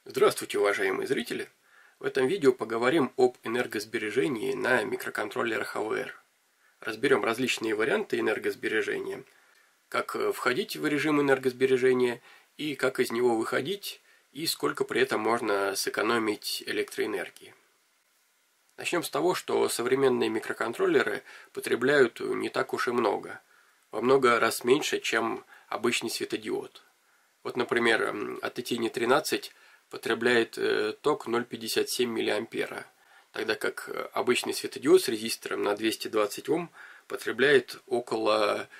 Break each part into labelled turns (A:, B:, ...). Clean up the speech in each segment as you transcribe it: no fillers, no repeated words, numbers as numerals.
A: Здравствуйте, уважаемые зрители! В этом видео поговорим об энергосбережении на микроконтроллерах AVR. Разберем различные варианты энергосбережения, как входить в режим энергосбережения и как из него выходить, и сколько при этом можно сэкономить электроэнергии. Начнем с того, что современные микроконтроллеры потребляют не так уж и много, во много раз меньше, чем обычный светодиод. Вот, например, ATtiny13 потребляет ток 0,57 мА, тогда как обычный светодиод с резистором на 220 Ом потребляет около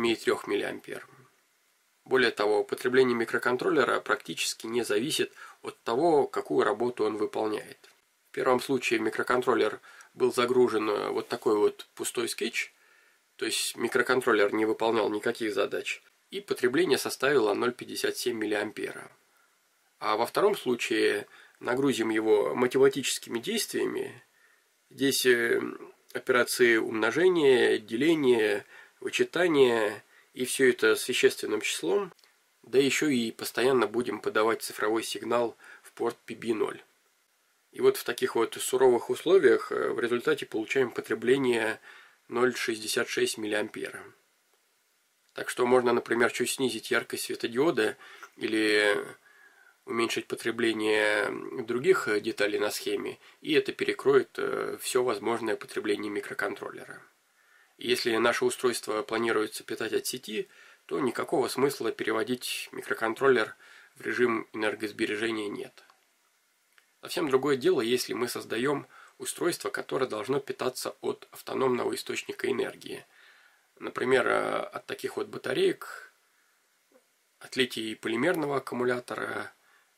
A: 8,3 мА. Более того, потребление микроконтроллера практически не зависит от того, какую работу он выполняет. В первом случае микроконтроллер был загружен вот такой вот пустой скетч, то есть микроконтроллер не выполнял никаких задач, и потребление составило 0,57 мА. А во втором случае нагрузим его математическими действиями. Здесь операции умножения, деления, вычитания, и все это с вещественным числом. Да еще и постоянно будем подавать цифровой сигнал в порт PB0. И вот в таких вот суровых условиях в результате получаем потребление 0,66 мА. Так что можно, например, чуть снизить яркость светодиода или уменьшить потребление других деталей на схеме, и это перекроет все возможное потребление микроконтроллера. И если наше устройство планируется питать от сети, то никакого смысла переводить микроконтроллер в режим энергосбережения нет. Совсем другое дело, если мы создаем устройство, которое должно питаться от автономного источника энергии. Например, от таких вот батареек, от литий-полимерного аккумулятора,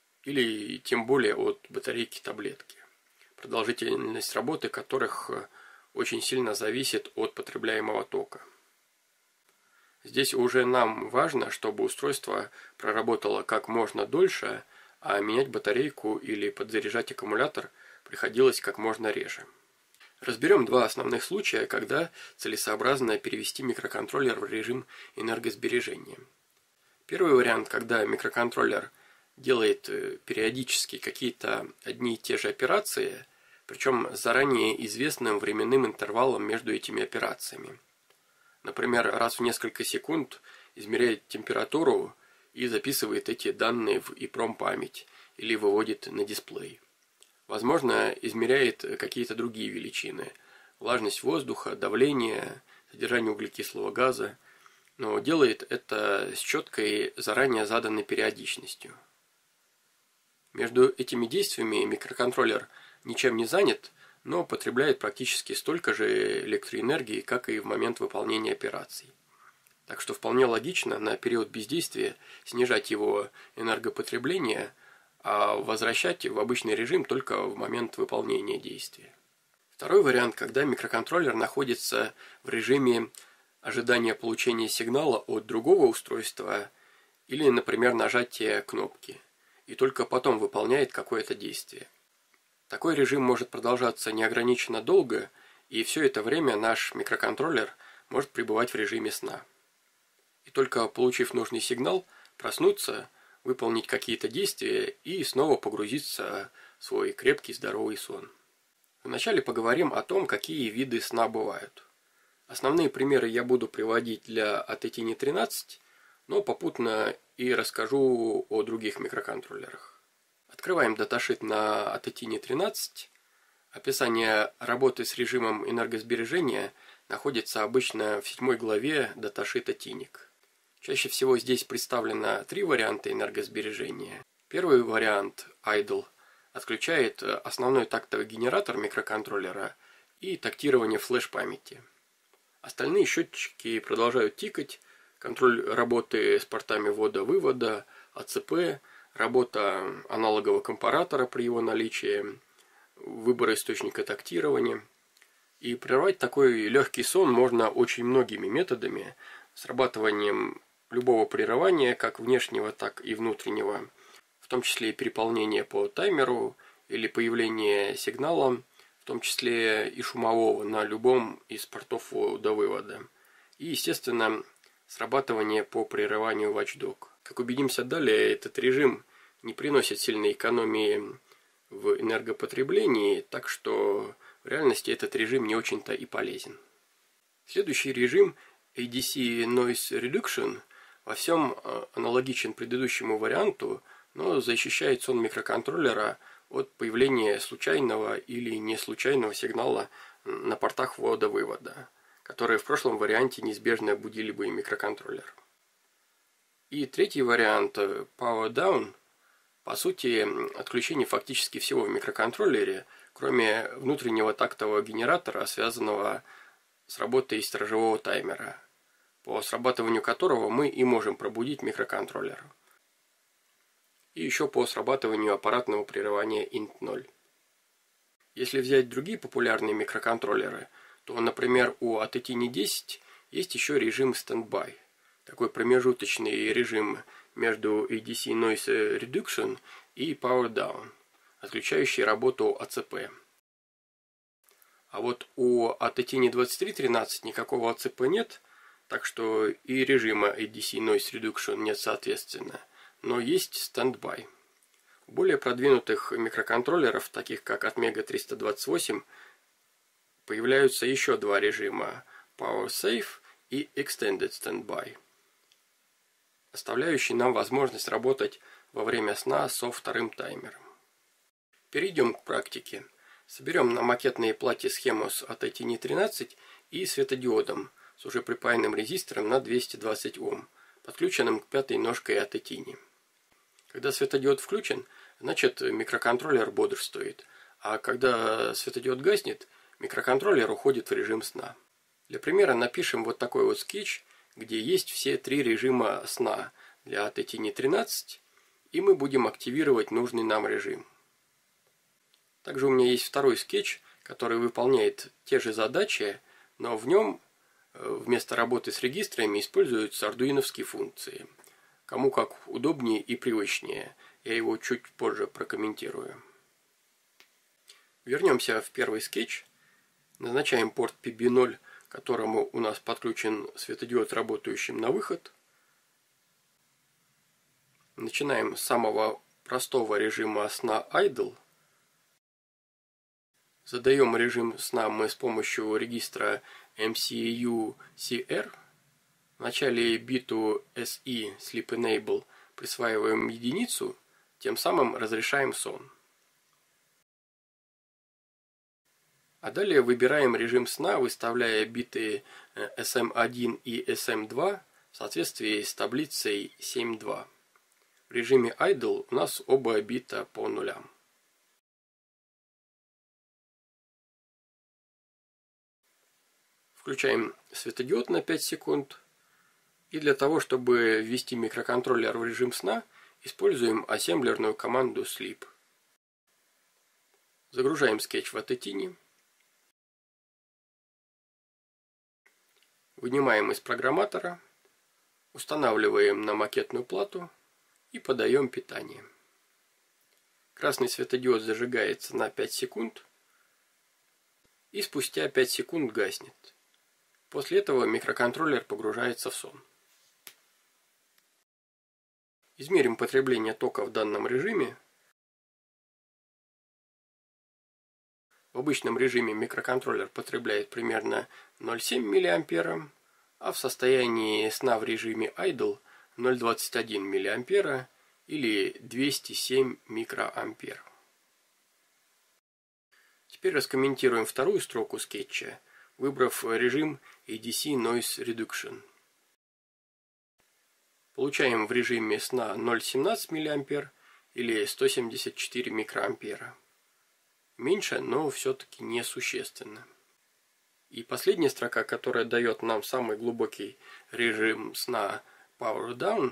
A: или тем более от батарейки таблетки, продолжительность работы которых очень сильно зависит от потребляемого тока. Здесь уже нам важно, чтобы устройство проработало как можно дольше, а менять батарейку или подзаряжать аккумулятор приходилось как можно реже. Разберем два основных случая, когда целесообразно перевести микроконтроллер в режим энергосбережения. Первый вариант, когда микроконтроллер делает периодически какие-то одни и те же операции, причем с заранее известным временным интервалом между этими операциями. Например, раз в несколько секунд измеряет температуру и записывает эти данные в EEPROM память или выводит на дисплей. Возможно, измеряет какие-то другие величины – влажность воздуха, давление, содержание углекислого газа, но делает это с четкой заранее заданной периодичностью. Между этими действиями микроконтроллер ничем не занят, но потребляет практически столько же электроэнергии, как и в момент выполнения операций. Так что вполне логично на период бездействия снижать его энергопотребление, а возвращать в обычный режим только в момент выполнения действия. Второй вариант, когда микроконтроллер находится в режиме ожидания получения сигнала от другого устройства или, например, нажатия кнопки, и только потом выполняет какое-то действие. Такой режим может продолжаться неограниченно долго, и все это время наш микроконтроллер может пребывать в режиме сна. И только получив нужный сигнал, проснуться, выполнить какие-то действия и снова погрузиться в свой крепкий здоровый сон. Вначале поговорим о том, какие виды сна бывают. Основные примеры я буду приводить для ATtiny13, но попутно и расскажу о других микроконтроллерах. Открываем даташит на ATtiny13. Описание работы с режимом энергосбережения находится обычно в 7 главе даташита TINIC. Чаще всего здесь представлено три варианта энергосбережения. Первый вариант, Idle, отключает основной тактовый генератор микроконтроллера и тактирование флеш-памяти. Остальные счетчики продолжают тикать, контроль работы с портами ввода-вывода, АЦП, работа аналогового компаратора при его наличии, выбор источника тактирования. И прервать такой легкий сон можно очень многими методами, срабатыванием любого прерывания, как внешнего, так и внутреннего, в том числе и переполнение по таймеру или появление сигнала, в том числе и шумового на любом из портов ввода-вывода. И, естественно, срабатывание по прерыванию Watchdog. Как убедимся далее, этот режим не приносит сильной экономии в энергопотреблении, так что в реальности этот режим не очень-то и полезен. Следующий режим ADC Noise Reduction во всем аналогичен предыдущему варианту, но защищает сон микроконтроллера от появления случайного или неслучайного сигнала на портах ввода-вывода, которые в прошлом варианте неизбежно будили бы микроконтроллер. И третий вариант Power Down, по сути, отключение фактически всего в микроконтроллере, кроме внутреннего тактового генератора, связанного с работой сторожевого таймера, по срабатыванию которого мы и можем пробудить микроконтроллер. И еще по срабатыванию аппаратного прерывания int0. Если взять другие популярные микроконтроллеры, то, например, у Atotini 10 есть еще режим Standby, такой промежуточный режим между ADC Noise Reduction и Power Down, отключающий работу АЦП. А вот у Atotini 2313 никакого АЦП нет, так что и режима ADC Noise Reduction нет соответственно, но есть Standby. У более продвинутых микроконтроллеров, таких как Atmega 328, появляются еще два режима Power Safe и Extended Standby, оставляющие нам возможность работать во время сна со вторым таймером. Перейдем к практике. Соберем на макетной плате схему с Atotini 13 и светодиодом с уже припаянным резистором на 220 Ом, подключенным к пятой ножкой Atotini. Когда светодиод включен, значит микроконтроллер бодрствует, а когда светодиод гаснет, микроконтроллер уходит в режим сна. Для примера напишем вот такой вот скетч, где есть все три режима сна для Atotini 13, и мы будем активировать нужный нам режим. Также у меня есть второй скетч, который выполняет те же задачи, но в нем вместо работы с регистрами используются ардуиновские функции. Кому как удобнее и привычнее, я его чуть позже прокомментирую. Вернемся в первый скетч. Назначаем порт PB0, к которому у нас подключен светодиод, работающим на выход. Начинаем с самого простого режима сна Idle. Задаем режим сна мы с помощью регистра MCU-CR. В начале биту SE Sleep Enable присваиваем единицу, тем самым разрешаем сон. А далее выбираем режим сна, выставляя биты SM1 и SM2 в соответствии с таблицей 7.2. В режиме Idle у нас оба бита по нулям. Включаем светодиод на 5 секунд. И для того, чтобы ввести микроконтроллер в режим сна, используем ассемблерную команду sleep. Загружаем скетч в Atotini. Вынимаем из программатора. Устанавливаем на макетную плату и подаем питание. Красный светодиод зажигается на 5 секунд и спустя 5 секунд гаснет. После этого микроконтроллер погружается в сон. Измерим потребление тока в данном режиме. В обычном режиме микроконтроллер потребляет примерно 0,7 мА, а в состоянии сна в режиме Idle 0,21 мА или 207 микроампер. Теперь раскомментируем вторую строку скетча, выбрав режим ADC Noise Reduction. Получаем в режиме сна 0,17 мА или 174 микроампера. Меньше, но все-таки несущественно. И последняя строка, которая дает нам самый глубокий режим сна Power Down.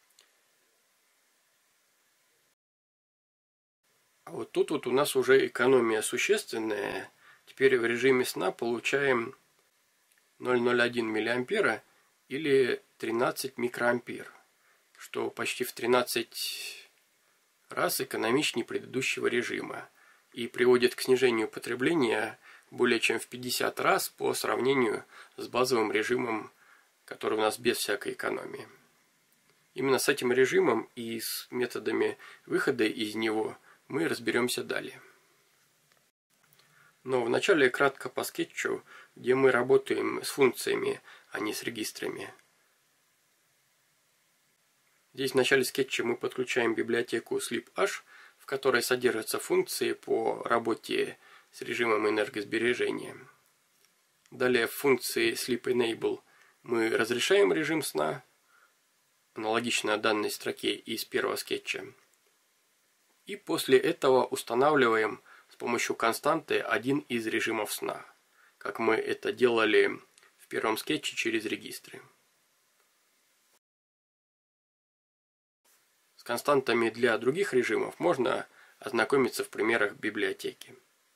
A: А вот тут вот у нас уже экономия существенная. Теперь в режиме сна получаем 0,01 мА или 13 микроампер, что почти в 13 раз экономичнее предыдущего режима и приводит к снижению потребления более чем в 50 раз по сравнению с базовым режимом, который у нас без всякой экономии. Именно с этим режимом и с методами выхода из него мы разберемся далее. Но вначале кратко по скетчу, где мы работаем с функциями, а не с регистрами. Здесь в начале скетча мы подключаем библиотеку sleeph, в которой содержатся функции по работе с режимом энергосбережения. Далее в функции sleep_enable мы разрешаем режим сна, аналогично данной строке из первого скетча. И после этого устанавливаем с помощью константы один из режимов сна, как мы это делали в первом скетче через регистры. С константами для других режимов можно ознакомиться в примерах библиотеки.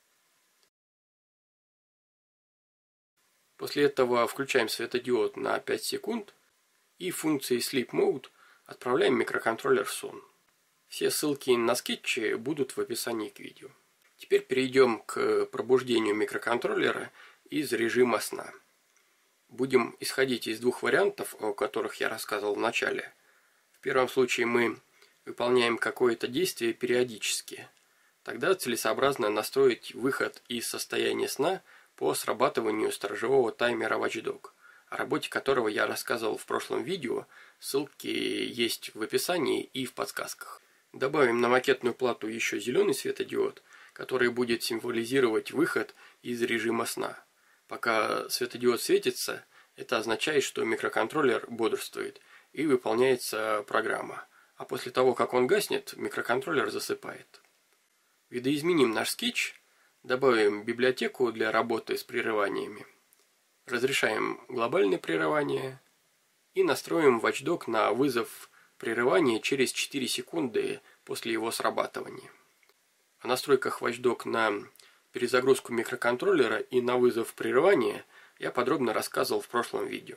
A: После этого включаем светодиод на 5 секунд и функцией Sleep Mode отправляем микроконтроллер в сон. Все ссылки на скетчи будут в описании к видео. Теперь перейдем к пробуждению микроконтроллера из режима сна. Будем исходить из двух вариантов, о которых я рассказывал в начале. В первом случае мы выполняем какое-то действие периодически. Тогда целесообразно настроить выход из состояния сна по срабатыванию сторожевого таймера Watchdog, о работе которого я рассказывал в прошлом видео, ссылки есть в описании и в подсказках. Добавим на макетную плату еще зеленый светодиод, который будет символизировать выход из режима сна. Пока светодиод светится, это означает, что микроконтроллер бодрствует и выполняется программа, а после того, как он гаснет, микроконтроллер засыпает. Видоизменим наш скетч, добавим библиотеку для работы с прерываниями, разрешаем глобальные прерывания и настроим Watchdog на вызов прерывания через 4 секунды после его срабатывания. О настройках Watchdog на перезагрузку микроконтроллера и на вызов прерывания я подробно рассказывал в прошлом видео.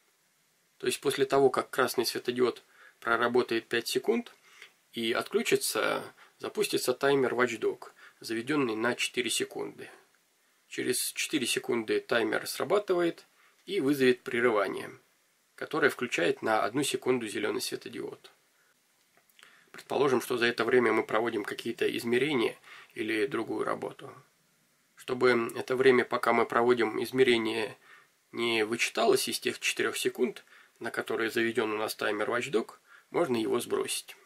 A: То есть после того, как красный светодиод проработает 5 секунд и отключится, запустится таймер Watchdog, заведенный на 4 секунды. Через 4 секунды таймер срабатывает и вызовет прерывание, которое включает на 1 секунду зеленый светодиод. Предположим, что за это время мы проводим какие-то измерения или другую работу. Чтобы это время, пока мы проводим измерения, не вычиталось из тех 4 секунд, на которые заведен у нас таймер Watchdog, можно его сбросить.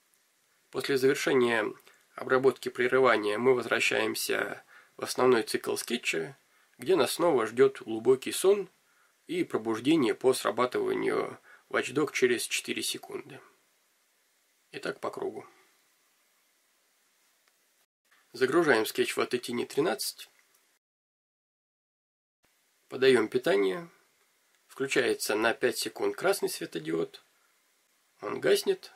A: После завершения обработки прерывания мы возвращаемся в основной цикл скетча, где нас снова ждет глубокий сон и пробуждение по срабатыванию Watchdog через 4 секунды. Итак, по кругу. Загружаем скетч в Attitini 13. Подаем питание. Включается на 5 секунд красный светодиод. Он гаснет.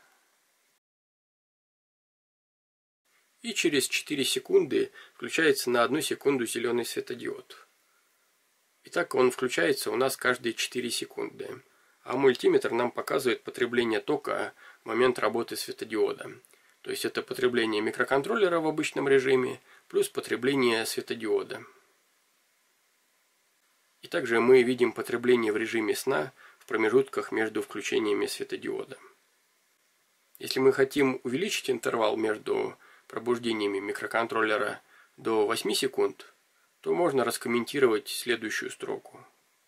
A: И через 4 секунды включается на 1 секунду зеленый светодиод. Итак, он включается у нас каждые 4 секунды. А мультиметр нам показывает потребление тока в момент работы светодиода. То есть это потребление микроконтроллера в обычном режиме плюс потребление светодиода. И также мы видим потребление в режиме сна в промежутках между включениями светодиода. Если мы хотим увеличить интервал между пробуждениями микроконтроллера до 8 секунд, то можно раскомментировать следующую строку.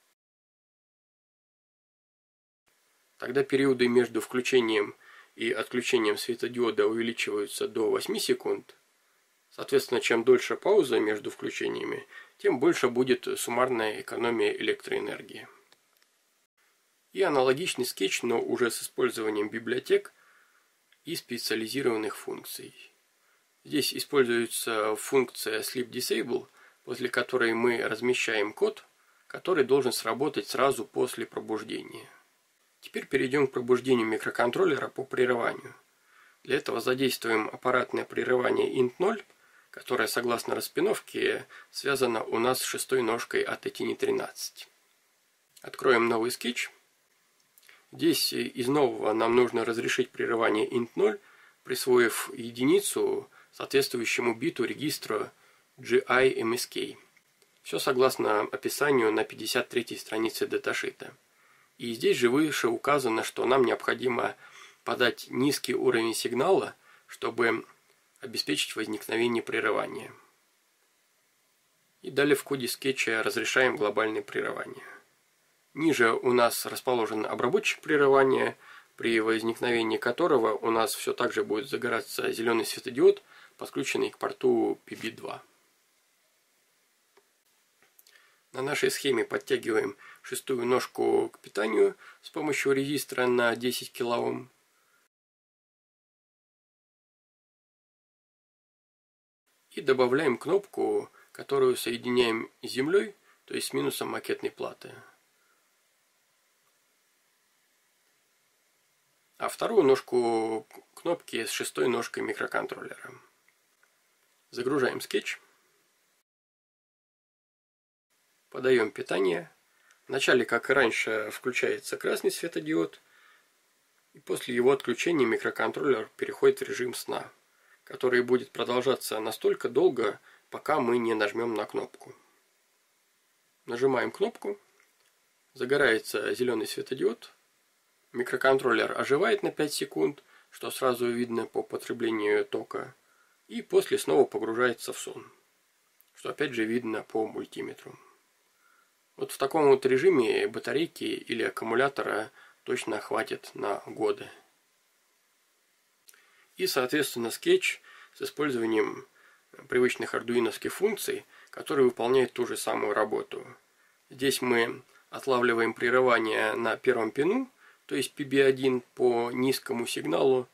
A: Тогда периоды между включением и отключением светодиода увеличиваются до 8 секунд. Соответственно, чем дольше пауза между включениями, тем больше будет суммарная экономия электроэнергии. И аналогичный скетч, но уже с использованием библиотек и специализированных функций. Здесь используется функция sleep_disable, после которой мы размещаем код, который должен сработать сразу после пробуждения. Теперь перейдем к пробуждению микроконтроллера по прерыванию. Для этого задействуем аппаратное прерывание int0, которое, согласно распиновке, связано у нас с шестой ножкой Attitini 13. Откроем новый скетч. Здесь из нового нам нужно разрешить прерывание int0, присвоив единицу соответствующему биту регистра GIMSK. Все согласно описанию на 53-й странице даташита. И здесь же выше указано, что нам необходимо подать низкий уровень сигнала, чтобы обеспечить возникновение прерывания. И далее в коде скетча разрешаем глобальные прерывания. Ниже у нас расположен обработчик прерывания, при возникновении которого у нас все так же будет загораться зеленый светодиод, подключенный к порту PB2. На нашей схеме подтягиваем шестую ножку к питанию с помощью резистора на 10 кОм. И добавляем кнопку, которую соединяем с землей, то есть с минусом макетной платы. А вторую ножку кнопки с шестой ножкой микроконтроллера. Загружаем скетч. Подаем питание. Вначале, как и раньше, включается красный светодиод. И после его отключения микроконтроллер переходит в режим сна, который будет продолжаться настолько долго, пока мы не нажмем на кнопку. Нажимаем кнопку. Загорается зеленый светодиод. Микроконтроллер оживает на 5 секунд, что сразу видно по потреблению тока. И после снова погружается в сон, что опять же видно по мультиметру. Вот в таком вот режиме батарейки или аккумулятора точно хватит на годы. И соответственно скетч с использованием привычных ардуиновских функций, которые выполняют ту же самую работу. Здесь мы отлавливаем прерывание на первом пину, то есть PB1 по низкому сигналу,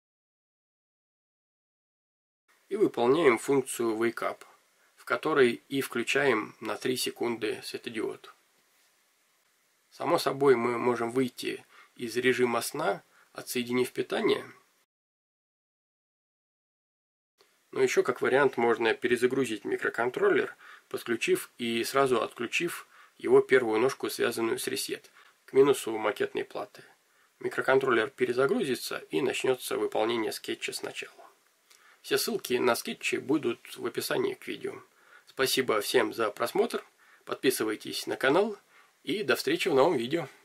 A: и выполняем функцию Wake Up, в которой и включаем на 3 секунды светодиод. Само собой мы можем выйти из режима сна, отсоединив питание. Но еще как вариант можно перезагрузить микроконтроллер, подключив и сразу отключив его первую ножку, связанную с ресет, к минусу макетной платы. Микроконтроллер перезагрузится и начнется выполнение скетча сначала. Все ссылки на скетчи будут в описании к видео. Спасибо всем за просмотр, подписывайтесь на канал и до встречи в новом видео.